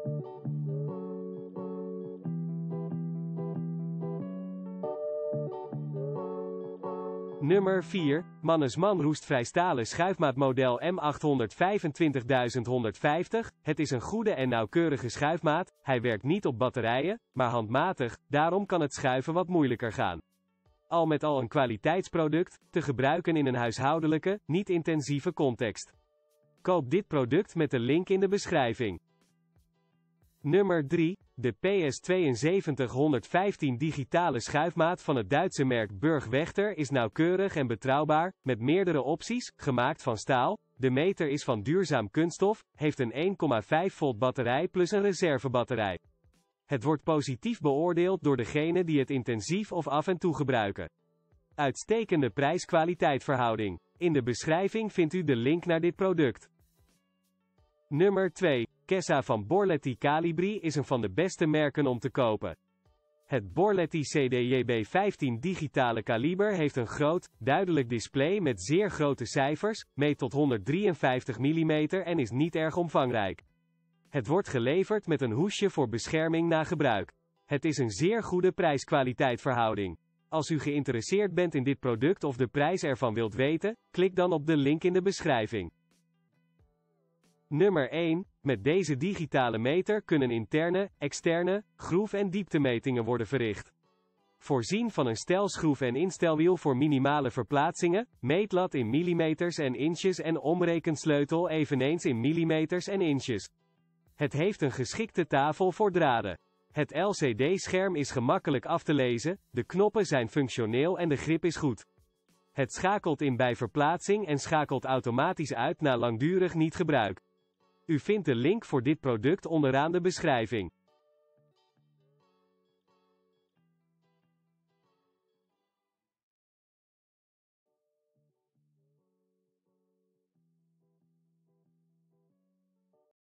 Nummer 4. Mannesman roestvrijstaal stalen schuifmaatmodel M825150. Het is een goede en nauwkeurige schuifmaat, hij werkt niet op batterijen, maar handmatig, daarom kan het schuiven wat moeilijker gaan. Al met al een kwaliteitsproduct, te gebruiken in een huishoudelijke, niet-intensieve context. Koop dit product met de link in de beschrijving. Nummer 3. De PS72115 digitale schuifmaat van het Duitse merk Burgwächter is nauwkeurig en betrouwbaar, met meerdere opties, gemaakt van staal. De meter is van duurzaam kunststof, heeft een 1,5 volt batterij plus een reservebatterij. Het wordt positief beoordeeld door degenen die het intensief of af en toe gebruiken. Uitstekende prijs-kwaliteit verhouding. In de beschrijving vindt u de link naar dit product. Nummer 2. Kessa van Borletti Calibri is een van de beste merken om te kopen. Het Borletti CDJB15 digitale kaliber heeft een groot, duidelijk display met zeer grote cijfers, meet tot 153 mm en is niet erg omvangrijk. Het wordt geleverd met een hoesje voor bescherming na gebruik. Het is een zeer goede prijs-kwaliteit verhouding. Als u geïnteresseerd bent in dit product of de prijs ervan wilt weten, klik dan op de link in de beschrijving. Nummer 1. Met deze digitale meter kunnen interne, externe, groef- en dieptemetingen worden verricht. Voorzien van een stelschroef en instelwiel voor minimale verplaatsingen, meetlat in millimeters en inches en omrekensleutel eveneens in millimeters en inches. Het heeft een geschikte tafel voor draden. Het LCD-scherm is gemakkelijk af te lezen, de knoppen zijn functioneel en de grip is goed. Het schakelt in bij verplaatsing en schakelt automatisch uit na langdurig niet gebruik. U vindt de link voor dit product onderaan de beschrijving.